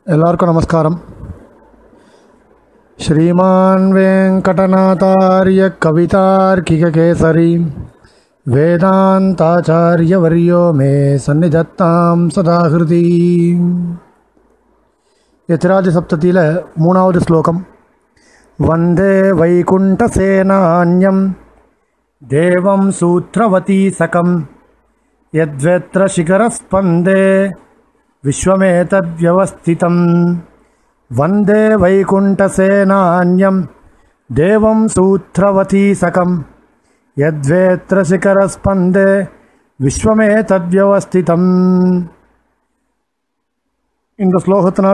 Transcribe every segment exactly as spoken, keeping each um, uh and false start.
எல்லாருக்கும் நமஸ்காரம். ஸ்ரீமான் வெங்கடநாதார்ய கவிதார்க்கிககேசரி வேதாந்தாச்சார்யவர்யோ மே சந்நிதத்தாம் சதாஹிருதி. யதிராஜ சப்ததியில் மூணாவது ஸ்லோகம். வந்தே வைகுண்டசேனான்யம் தேவம் சூத்ரவதி சகம் யத்வேத்ர சிகரஸ்பந்தே விஸ்வமேதத்வ்யவஸ்திதம். வந்தே வைகுண்டசேனான்யம் தேவம் சூத்ரவதி சகம் யத்வேத்ர சிகரஸ்பந்தே விஸ்வமேதத்வ்யவஸ்திதம். இந்த ஸ்லோகத்தினால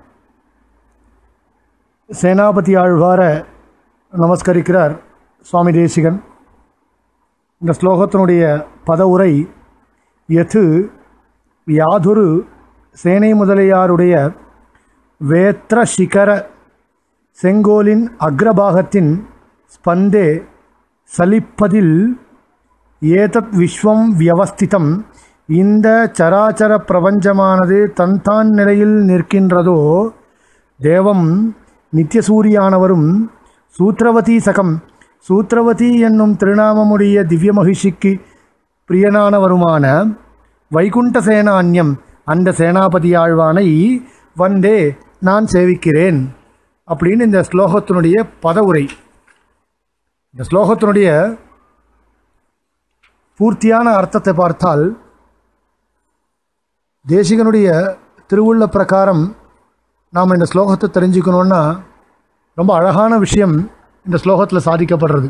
சேனாபதி ஆழ்வாரை நமஸ்கரிக்கிறார் சுவாமி தேசிகன். இந்த ஸ்லோகத்தினுடைய பதவுரை யது யாதொரு சேனை முதலியாருடைய வேத்ர சிகர செங்கோலின் அக்ரபாகத்தின் ஸ்பந்தே சலிப்பதில் ஏதத் விஸ்வம் வியவஸ்திதம், இந்த சராச்சர பிரபஞ்சமானது தன்தான் நிலையில் நிற்கின்றதோ, தேவம் நித்தியசூரியானவரும் சூத்ரவதி சகம் சூத்ரவதி என்னும் திருநாமமுடைய திவ்ய மகிஷிக்கு பிரியனானவருமான வைகுண்ட சேனான்யம் அந்த சேனாபதி ஆழ்வானை வந்தே நான் சேவிக்கிறேன் அப்படின்னு இந்த ஸ்லோகத்தினுடைய பதவுரை. இந்த ஸ்லோகத்தினுடைய பூர்த்தியான அர்த்தத்தை பார்த்தால், தேசிகனுடைய திருவுள்ள பிரகாரம் நாம் இந்த ஸ்லோகத்தை தெரிஞ்சுக்கணுன்னா ரொம்ப அழகான விஷயம் இந்த ஸ்லோகத்தில் சாதிக்கப்படுறது.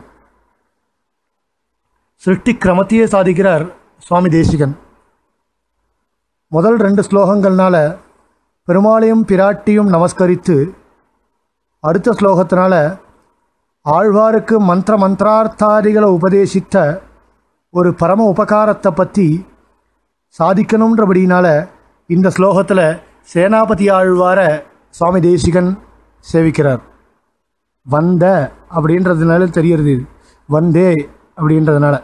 சிருஷ்டி கிரமத்தையே சாதிக்கிறார் சுவாமி தேசிகன். முதல் ரெண்டு ஸ்லோகங்கள்னால பெருமாளையும் பிராட்டியும் நமஸ்கரித்து, அடுத்த ஸ்லோகத்தினால ஆழ்வாருக்கு மந்திர மந்திரார்த்தாதிகளை உபதேசித்த ஒரு பரம உபகாரத்தை பற்றி சாதிக்கணுன்றபடினால இந்த ஸ்லோகத்தில் சேனாபதி ஆழ்வாரை சுவாமி தேசிகன் சேவிக்கிறார். வந்த அப்படின்றதுனால தெரிகிறது, வந்தே அப்படின்றதுனால.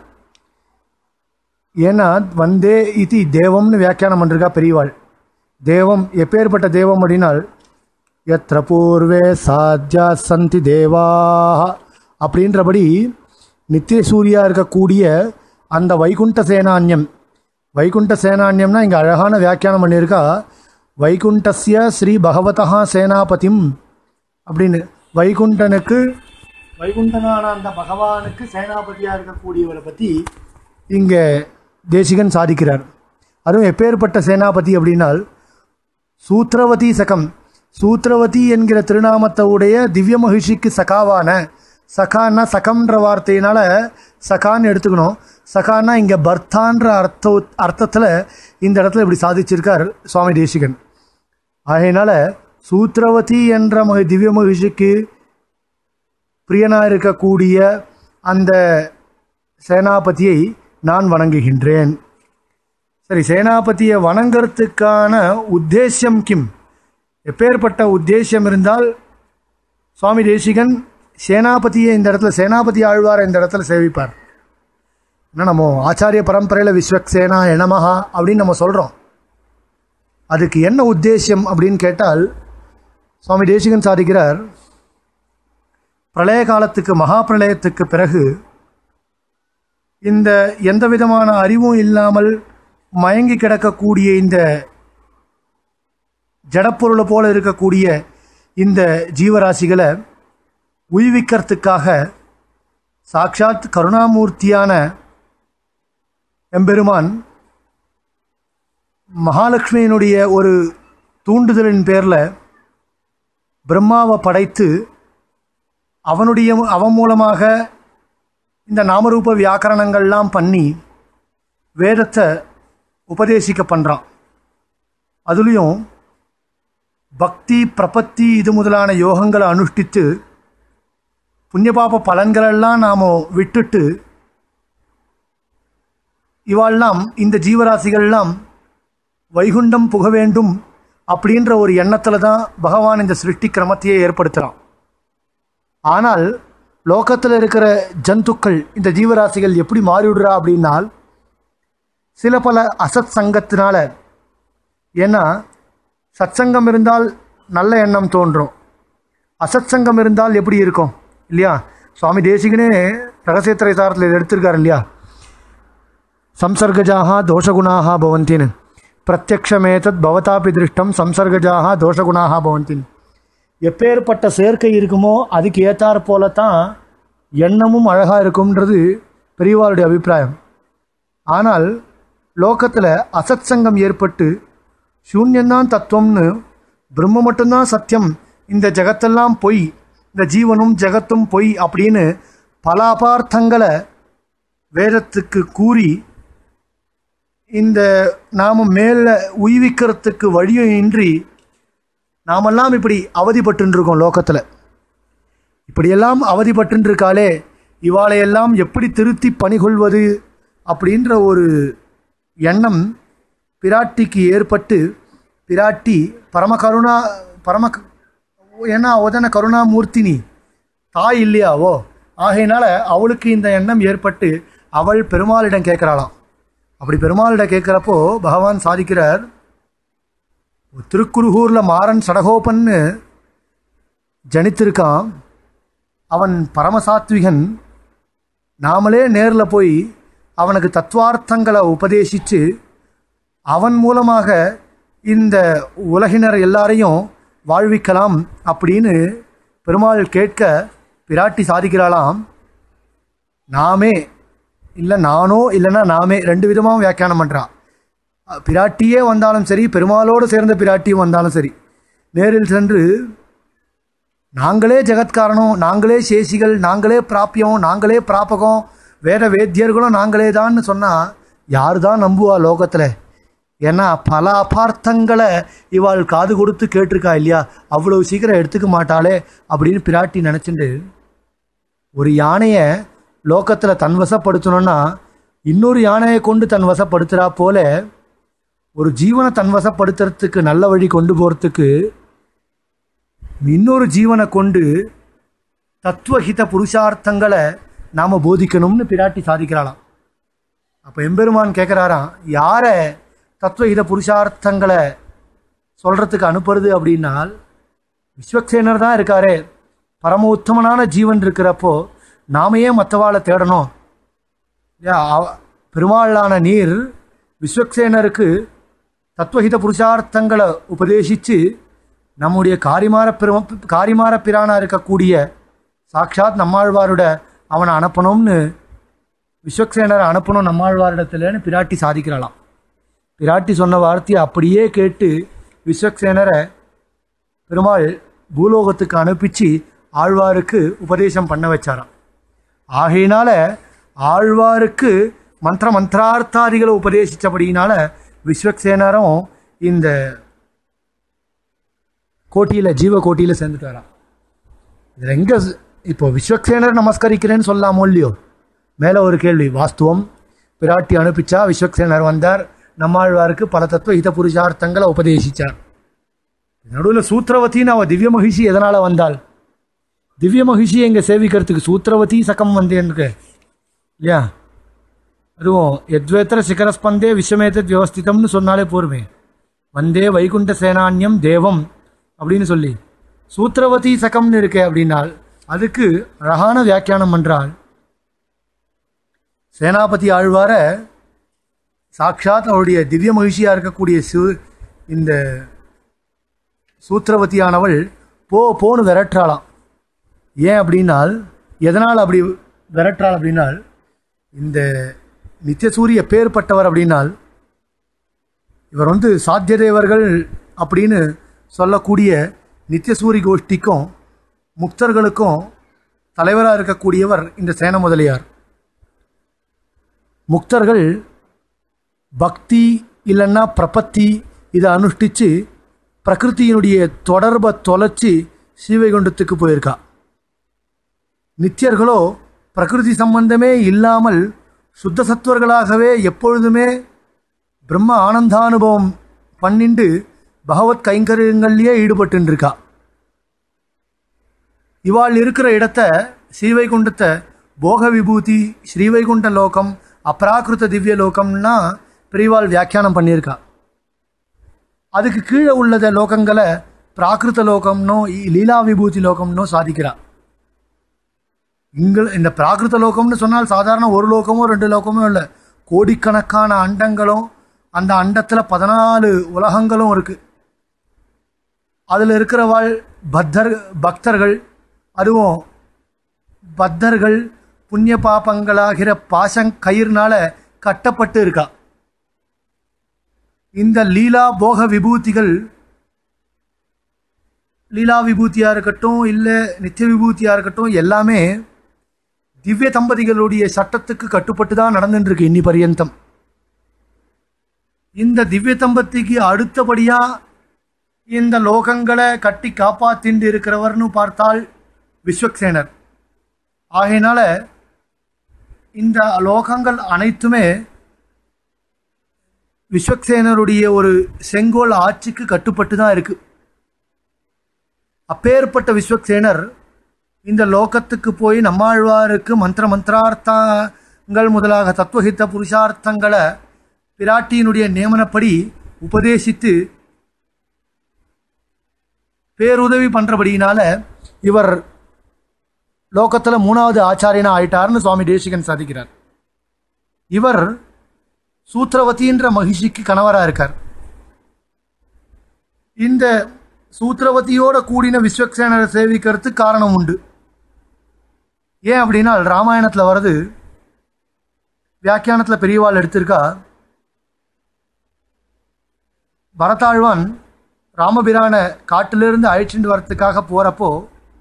ஏன்னா வந்தே இது தேவம்னு வியாக்கியானம் பண்ணிருக்கா பெரியவாள். தேவம் எப்பேற்பட்ட தேவம் அப்படின்னால், எத்திர பூர்வே சாத்யா சந்தி தேவாக அப்படின்றபடி நித்திய சூரியா இருக்கக்கூடிய அந்த வைகுண்ட சேனான்யம். வைகுண்ட சேனான்யம்னா இங்கே அழகான வியாக்கியானம் பண்ணியிருக்கா, வைகுண்டஸ்ய ஸ்ரீ பகவதா சேனாபதிம் அப்படின்னு. வைகுண்டனுக்கு வைகுண்டனான அந்த பகவானுக்கு சேனாபதியாக இருக்கக்கூடியவரை பற்றி இங்கே தேசிகன் சாதிக்கிறார். அதுவும் எப்பேற்பட்ட சேனாபதி அப்படின்னால், சூத்ரவதி சகம் சூத்ரவதி என்கிற திருநாமத்தை உடைய திவ்ய மகிஷிக்கு சகாவான, சகான்னா சகம்ன்ற வார்த்தையினால் சகான்னு எடுத்துக்கணும். சகான்னா இங்கே பர்த்தான்ற அர்த்த அர்த்தத்தில் இந்த இடத்துல இப்படி சாதிச்சிருக்கார் சுவாமி தேசிகன். ஆகையினால சூத்ரவதி என்ற மகி திவ்ய மகிஷிக்கு பிரியனாக இருக்கக்கூடிய அந்த சேனாபதியை நான் வணங்குகின்றேன். சரி, சேனாபதியை வணங்கிறதுக்கான உத்தேசியம் கிம்? எப்பேற்பட்ட உத்தேசியம் இருந்தால் சுவாமி தேசிகன் சேனாபதியை இந்த இடத்துல, சேனாபதி ஆழ்வாரை இந்த இடத்துல சேவிப்பார்? ஏன்னா நம்ம ஆச்சாரிய பரம்பரையில் விஸ்வக்சேனா எனமஹா அப்படின்னு நம்ம சொல்கிறோம். அதுக்கு என்ன உத்தேசியம் அப்படின்னு கேட்டால், சுவாமி தேசிகன் சாதிக்கிறார், பிரளய காலத்துக்கு, மகா பிரளயத்துக்கு பிறகு இந்த எந்த விதமான அறிவும் இல்லாமல் மயங்கி கிடக்கக்கூடிய இந்த ஜடப்பொருளை போல இருக்கக்கூடிய இந்த ஜீவராசிகளை உய்விக்கிறதுக்காக சாட்சாத் கருணாமூர்த்தியான எம்பெருமான் மகாலட்சுமியினுடைய ஒரு தூண்டுதலின் பேரில் பிரம்மாவை படைத்து அவனுடைய அவன் மூலமாக இந்த நாமரூப வியாக்கரணங்கள்லாம் பண்ணி வேதத்தை உபதேசிக்க பண்ணுறான். அதுலேயும் பக்தி பிரபத்தி இது முதலான யோகங்களை அனுஷ்டித்து புண்ணியபாப பலன்களெல்லாம் நாம் விட்டுட்டு இவாள்லாம் இந்த ஜீவராசிகள்லாம் வைகுண்டம் புக வேண்டும் அப்படின்ற ஒரு எண்ணத்தில் தான் பகவான் இந்த சிருஷ்டி கிரமத்தையே ஏற்படுத்துகிறான். ஆனால் லோகத்தில் இருக்கிற ஜந்துக்கள், இந்த ஜீவராசிகள் எப்படி மாறிவிடுறா அப்படின்னால், சில பல அசத் சங்கத்தினால, ஏன்னா சத்சங்கம் இருந்தால் நல்ல எண்ணம் தோன்றும். அசத் சங்கம் இருந்தால் எப்படி இருக்கும் இல்லையா? சுவாமி தேசிகனே ரகசியத்திரை சாரத்தில் எடுத்திருக்காரு இல்லையா? சம்சர்கஜாக தோஷகுணாக பவந்தின்னு, பிரத்யக்ஷமேதத் பவதாபி திருஷ்டம் சம்சர்கஜாக தோஷகுணாக பவந்தின்னு. எப்பேற்பட்ட சேர்க்கை இருக்குமோ அதுக்கு ஏற்றாற் போல தான் எண்ணமும் அழகாக இருக்கும்ன்றது பெரியவாளுடைய அபிப்பிராயம். ஆனால் லோகத்தில் அசத் சங்கம் ஏற்பட்டு சூன்யந்தான் தத்துவம்னு, பிரம்ம மட்டும்தான் சத்தியம், இந்த ஜகத்தெல்லாம் பொய், இந்த ஜீவனும் ஜகத்தும் பொய் அப்படின்னு பல அபார்த்தங்களை வேதத்துக்கு கூறி இந்த நாம் மேலே உய்விக்கிறதுக்கு வழியும் இன்றி நாமெல்லாம் இப்படி அவதிப்பட்டுருக்கோம் லோகத்தில். இப்படியெல்லாம் அவதிப்பட்டுருக்காளே, இவாளையெல்லாம் எப்படி திருத்தி பணிகொள்வது அப்படின்ற ஒரு எண்ணம் பிராட்டிக்கு ஏற்பட்டு, பிராட்டி பரமகருணா பரம ஏன்னா அவதான கருணாமூர்த்தினி தாய் இல்லையாவோ, ஆகையினால அவளுக்கு இந்த எண்ணம் ஏற்பட்டு அவள் பெருமாளிடம் கேட்குறாளாம். அப்படி பெருமாளிடம் கேட்குறப்போ பகவான் சாதிக்கிறார், திருக்குறுகூரில் மாறன் சடகோபன்னு ஜனித்திருக்கான், அவன் பரமசாத்விகன். நாமளே நேரில் போய் அவனுக்கு தத்துவார்த்தங்களை உபதேசித்து அவன் மூலமாக இந்த உலகினர் எல்லாரையும் வாழ்விக்கலாம் அப்படின்னு பெருமாள் கேட்க பிராட்டி சாதிக்கிறாளாம். நாமே இல்லை நானோ இல்லைன்னா நாமே ரெண்டு விதமாக வியாக்கியானம் பண்ணுறான். பிராட்டியே வந்தாலும் சரி, பெருமாளோடு சேர்ந்த பிராட்டியும் வந்தாலும் சரி, நேரில் சென்று நாங்களே ஜெகத்காரணம், நாங்களே சேஷிகள், நாங்களே பிராப்பியம், நாங்களே பிராபகம், வேத வேத்தியர்களும் நாங்களே தான்னு சொன்னால் யார் தான் நம்புவா லோகத்தில்? ஏன்னா பல அபார்த்தங்களை இவாள் காது கொடுத்து கேட்டிருக்கா இல்லையா, அவ்வளோ சீக்கிரம் எடுத்துக்க மாட்டாளே அப்படின்னு பிராட்டி நினச்சிண்டு, ஒரு யானையை லோகத்தில் தன் வசப்படுத்தணும்னா இன்னொரு யானையை கொண்டு தன் வசப்படுத்துகிறா போல ஒரு ஜீவனை தன் வசப்படுத்துறதுக்கு நல்ல வழி கொண்டு போகிறதுக்கு இன்னொரு ஜீவனை கொண்டு தத்துவஹித புருஷார்த்தங்களை நாம் போதிக்கணும்னு பிராட்டி சாதிக்கிறாளாம். அப்போ எம்பெருமான் கேட்குறாராம், யாரை தத்துவஹித புருஷார்த்தங்களை சொல்கிறதுக்கு அனுப்புறது அப்படின்னால் விஸ்வக்சேனர் தான் இருக்காரே, பரம உத்தமனான ஜீவன் இருக்கிறப்போ நாமையே மற்றவாளை தேடணும். பெருமாளான நீர் விஸ்வக்சேனருக்கு தத்துவஹித புருஷார்த்தங்களை உபதேசித்து நம்முடைய காரிமார பிர காரிமார பிரானாக இருக்கக்கூடிய சாட்சாத் நம்மாழ்வாரோட அவனை அனுப்பணும்னு, விஸ்வக்சேனரை அனுப்பணும் நம்மாழ்வாரிடத்துலன்னு பிராட்டி சாதிக்கிறாளாம். பிராட்டி சொன்ன வார்த்தையை அப்படியே கேட்டு விஸ்வக்சேனரை பெருமாள் பூலோகத்துக்கு அனுப்பிச்சு ஆழ்வாருக்கு உபதேசம் பண்ண வச்சாராம். ஆகையினால ஆழ்வாருக்கு மந்திர மந்திரார்த்தாதிகளை உபதேசித்தபடியினால விஸ்வக்சேனரும் இந்த கோட்டியில் ஜீவ கோட்டியில் சேர்ந்துட்டாராம். இதில் எங்கே இப்போ விஸ்வக்சேனர் நமஸ்கரிக்கிறேன்னு சொல்லாமோ இல்லையோ? மேலே ஒரு கேள்வி, வாஸ்துவம் பிராட்டி அனுப்பிச்சா, விஸ்வக்சேனர் வந்தார், நம்மாழ்வாருக்கு பல தத்துவ ஹித புருஷார்த்தங்களை உபதேசித்தார். நடுவில் சூத்திரவத்தின்னு அவள் திவ்ய மகிஷி எதனால் வந்தாள்? திவ்ய மகிஷியை எங்கே சேவிக்கிறதுக்கு சூத்திரவதி சகம் வந்தேன்னு இல்லையா? அதுவும் எத்வேத்திர சிகரஸ்பந்தே விஸ்வமேதத் வியவஸ்திதம்னு சொன்னாலே போருமே, வந்தே வைகுண்ட சேனான்யம் தேவம் அப்படின்னு சொல்லி சூத்திரவதி சகம்னு இருக்கே அப்படின்னால் அதுக்கு அழகான வியாக்கியானம் பண்ணுறாள். சேனாபதி ஆழ்வார சாட்சாத் அவருடைய திவ்ய மகிழ்ச்சியாக இருக்கக்கூடிய சு இந்த சூத்திரவதியானவள் போ போன்னு விரட்டுறாளாம். ஏன் அப்படின்னால், எதனால் அப்படி விரட்டுறாள் அப்படின்னால், இந்த நித்தியசூரிய பேர்பட்டவர் அப்படின்னால் இவர் வந்து சாத்திய தேவர்கள் அப்படின்னு சொல்லக்கூடிய நித்தியசூரி கோஷ்டிக்கும் முக்தர்களுக்கும் தலைவராக இருக்கக்கூடியவர் இந்த சேன முதலியார். முக்தர்கள் பக்தி இல்லைன்னா பிரபத்தி இதை அனுஷ்டித்து பிரகிருத்தியினுடைய தொடர்பை தொலைச்சி ஸ்ரீவைகுண்டத்துக்கு போயிருக்கா. நித்தியர்களோ பிரகிருதி சம்பந்தமே இல்லாமல் சுத்த சத்துவர்களாகவே எப்பொழுதுமே பிரம்ம ஆனந்தானுபவம் பண்ணிண்டு பகவத் கைங்கரியங்கள்லேயே ஈடுபட்டுருக்கா. இவாள் இருக்கிற இடத்த ஸ்ரீவைகுண்டத்தை போக விபூதி ஸ்ரீவைகுண்ட லோகம் அப்ராகிருத திவ்ய லோகம்னா பெரியவாள் வியாக்கியானம் பண்ணியிருக்கா. அதுக்கு கீழே உள்ளத லோகங்களை பிராகிருத லோகம்னோ லீலா விபூதி லோகம்னோ சாதிக்கிறார். இங்க இந்த பிராகிருத லோகம்னு சொன்னால் சாதாரண ஒரு லோகமோ ரெண்டு லோகமோ இல்லை, கோடிக்கணக்கான அண்டங்களும் அந்த அண்டத்தில் பதினாலு உலகங்களும் இருக்கு. அதில் இருக்கிறவாள் பத்தர் பக்தர்கள், அதுவும் பத்தர்கள் புண்ணிய பாபங்களாகிற பாசங் கயிறுனால கட்டப்பட்டு இருக்கா. இந்த லீலா போக விபூதிகள், லீலா விபூதியாக இருக்கட்டும் இல்லை நித்திய விபூதியாக இருக்கட்டும், எல்லாமே திவ்ய தம்பதிகளுடைய சட்டத்துக்கு கட்டுப்பட்டு தான் நடந்துட்டு இருக்கு இன்னி பரியந்தம். இந்த திவ்ய தம்பதிக்கு அடுத்தபடியா இந்த லோகங்களை கட்டி காப்பாத்திண்டு இருக்கிறவர்னு பார்த்தால் விஸ்வக்சேனர். ஆகையினால இந்த லோகங்கள் அனைத்துமே விஸ்வக்சேனருடைய ஒரு செங்கோல் ஆட்சிக்கு கட்டுப்பட்டு தான் இருக்கு. அப்பேற்பட்ட விஸ்வக்சேனர் இந்த லோகத்துக்கு போய் நம்மாழ்வாருக்கு மந்திர மந்திரார்த்தங்கள் முதலாக தத்துவஹித்த புருஷார்த்தங்களை பிராட்டியினுடைய நியமனப்படி உபதேசித்து பேருதவி பண்ணுறபடியினால இவர் லோகத்தில் மூணாவது ஆச்சாரியனா ஆயிட்டார்னு சுவாமி தேசிகன் சாதிக்கிறார். இவர் சூத்ரவதின்ற மகிஷிக்கு கணவராக இருக்கார். இந்த சூத்ரவதியோட கூடின விஸ்வக்சேனரை சேவிக்கிறதுக்கு காரணம் உண்டு. ஏன் அப்படின்னா ராமாயணத்தில் வருது, வியாக்கியானத்தில் பெரியவாள் எடுத்திருக்கா. பரதாழ்வான் ராமபிரான காட்டிலிருந்து அழைச்சிட்டு வரத்துக்காக போகிறப்போ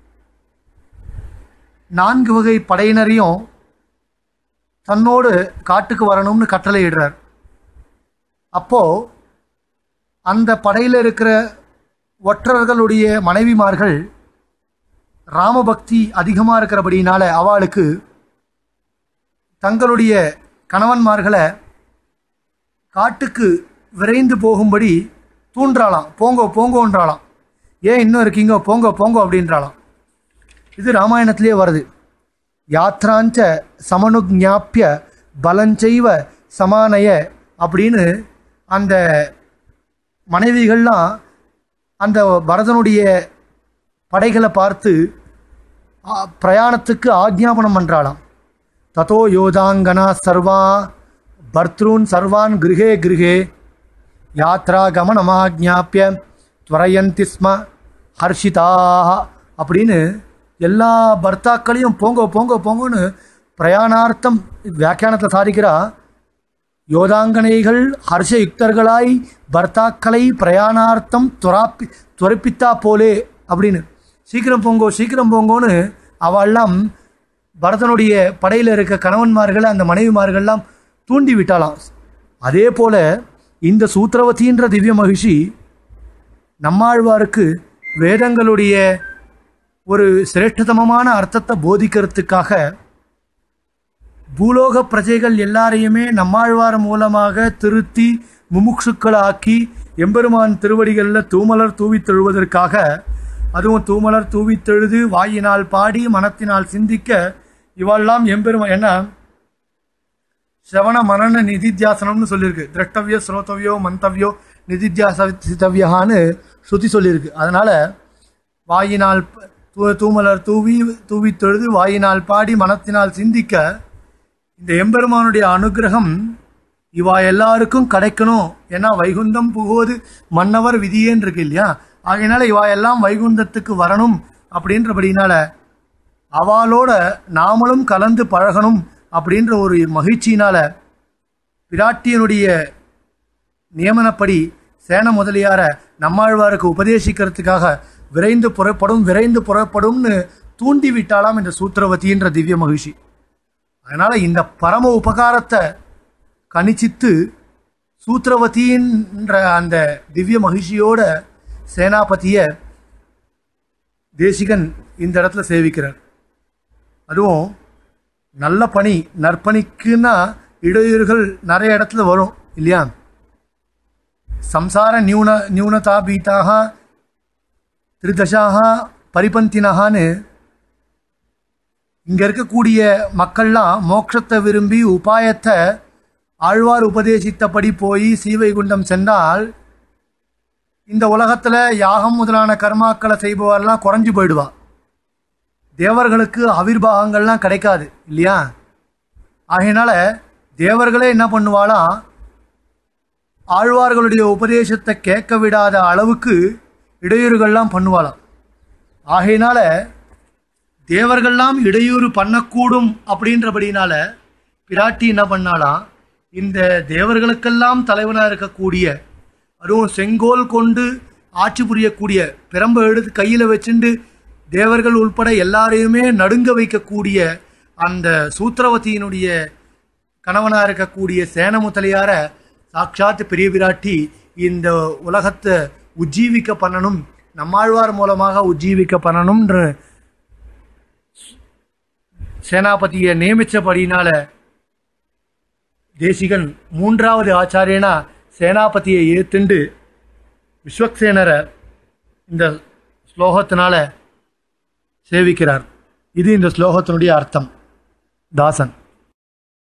நான்கு வகை படையினரையும் தன்னோடு காட்டுக்கு வரணும்னு கட்டளையிடுறார். அப்போது அந்த படையில் இருக்கிற ஒற்றர்களுடைய மனைவிமார்கள் ராமபக்தி அதிகமாக இருக்கிறபடினால அவளுக்கு தங்களுடைய கணவன்மார்களை காட்டுக்கு விரைந்து போகும்படி தூண்டாளாம். போங்கோ போங்கோன்றாளாம். ஏன் இன்னும் இருக்கீங்க, போங்கோ போங்கோ அப்படின்றாளாம். இது ராமாயணத்திலே வருது. யாத்ராஞ்ச சமனுஜாப்பிய பலஞ்செய்வ சமானய அப்படின்னு அந்த மனைவிகள்லாம் அந்த பரதனுடைய படைகளை பார்த்து பிரயாணத்துக்கு ஆக்ஞாபனம் பண்ணுறாளாம். ததோ யோதாங்கனா சர்வா பர்த்ரூன் சர்வான் கிருஹே கிருஹே யாத்ரா கமனமாஜ்ஞாப்பிய துவரயந்தி ஸ்ம ஹர்ஷிதாக அப்படின்னு எல்லா பர்த்தாக்களையும் போங்கோ போங்கோ போங்கோன்னு பிரயாணார்த்தம் வியாக்கியானத்தை சாதிக்கிறா. யோதாங்கனைகள் ஹர்ஷயுக்தர்களாய் பர்த்தாக்களை பிரயாணார்த்தம் துராப்பி துரப்பித்தா போலே அப்படின்னு சீக்கிரம் போங்கோ சீக்கிரம் போங்கோன்னு அவெல்லாம் பரதனுடைய படையில் இருக்க கணவன்மார்களை அந்த மனைவிமார்கள்லாம் தூண்டி விட்டாளாம். அதே போல இந்த சூத்ரவதின்ற திவ்ய மகிஷி நம்மாழ்வாருக்கு வேதங்களுடைய ஒரு சிரேஷ்டதமமான அர்த்தத்தை போதிக்கிறதுக்காக பூலோக பிரஜைகள் எல்லாரையுமே நம்மாழ்வார் மூலமாக திருத்தி முமுட்சுக்களாக்கி எம்பெருமான் திருவடிகளில் தூமலர் தூவி தொழுவதற்காக, அதுவும் தூமலர் தூவி தொழுது வாயினால் பாடி மனத்தினால் சிந்திக்க இவெல்லாம் எம்பெருமான் என்ன சிரவண மரண நிதித்தியாசனம்னு சொல்லியிருக்கு. திரஷ்டவியோ ஸ்ரோதவியோ மந்தவியோ நிதித்தியாசித்தவியான்னு ஸ்ருதி சொல்லியிருக்கு. அதனால் வாயினால் தூமலர் தூவி தூவி தொழுது வாயினால் பாடி மனத்தினால் சிந்திக்க இந்த எம்பெருமானுடைய அனுகிரகம் இவா எல்லாருக்கும் கிடைக்கணும். ஏன்னா வைகுந்தம் புகுவது மன்னவர் விதியேன்னு இருக்கு இல்லையா. ஆகையினால இவா எல்லாம் வைகுந்தத்துக்கு வரணும் அப்படின்றபடினால அவளோட நாமளும் கலந்து பழகணும் அப்படின்ற ஒரு மகிழ்ச்சியினால பிராட்டியனுடைய நியமனப்படி சேன முதலியார நம்மாழ்வாருக்கு உபதேசிக்கிறதுக்காக விரைந்து புறப்படும் விரைந்து புறப்படும்னு தூண்டி விட்டாலாம் இந்த சூத்ரவதின்ற திவ்ய மகிழ்ச்சி. அதனால இந்த பரம உபகாரத்தை கணிச்சித்து சூத்ரவதின்ற அந்த திவ்ய மகிழ்ச்சியோட சேனாபதியை தேசிகன் இந்த இடத்துல சேவிக்கிறார். அதுவும் நல்ல பணி நற்பணிக்குன்னா இடையூறுகள் நிறைய இடத்துல வரும் இல்லையா. சம்சார நியூன நியூனதா பீதாக திரிதசாக பரிபந்தினகான்னு இங்கே இருக்கக்கூடிய மக்கள்லாம் மோட்சத்தை விரும்பி உபாயத்தை ஆழ்வார் உபதேசித்தபடி போய் சீவைகுண்டம் சென்றால் இந்த உலகத்தில் யாகம் முதலான கர்மாக்களை செய்பவரெல்லாம் குறைஞ்சு போயிடுவா. தேவர்களுக்கு ஆவிர்வாகங்கள்லாம் கிடைக்காது இல்லையா? ஆகையினால தேவர்களே என்ன பண்ணுவாளாம், ஆழ்வார்களுடைய உபதேசத்தை கேட்க விடாத அளவுக்கு இடையூறுகள்லாம் பண்ணுவாளாம். ஆகையினால தேவர்கள்லாம் இடையூறு பண்ணக்கூடும் அப்படின்றபடினால பிராட்டி என்ன பண்ணாலாம், இந்த தேவர்களுக்கெல்லாம் தலைவனாக இருக்கக்கூடிய, அதுவும் செங்கோல் கொண்டு ஆட்சி புரியக்கூடிய, பிரம்பை எடுத்து கையில் வச்சுண்டு தேவர்கள் உள்பட எல்லாரையுமே நடுங்க வைக்கக்கூடிய அந்த சூத்திரவதியினுடைய கணவனாக இருக்கக்கூடிய சேன முதலியார சாட்சாத் பெரிய பிராட்டி இந்த உலகத்தை உஜ்ஜீவிக்க பண்ணணும், நம்மாழ்வார் மூலமாக உஜ்ஜீவிக்க பண்ணணும்ன்ற சேனாபதியை நியமித்தபடினால தேசிகன் மூன்றாவது ஆச்சாரியனா சேனாபதியை ஏத்துண்டு விஸ்வக்சேனரை இந்த ஸ்லோகத்தினால சேவிக்கிறார். இது இந்த ஸ்லோகத்தினுடைய அர்த்தம். தாசன்.